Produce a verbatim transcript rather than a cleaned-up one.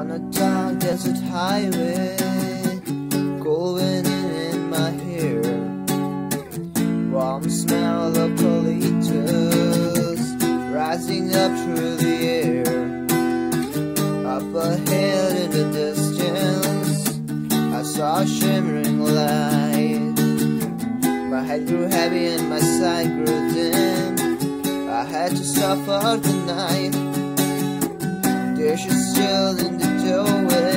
On a dark desert highway, cold wind in my hair, warm smell of eucalyptus rising up through the air. Up ahead in the distance, I saw a shimmering light. My head grew heavy and my sight grew dim. I had to stop for the night. There she stood in the doorway,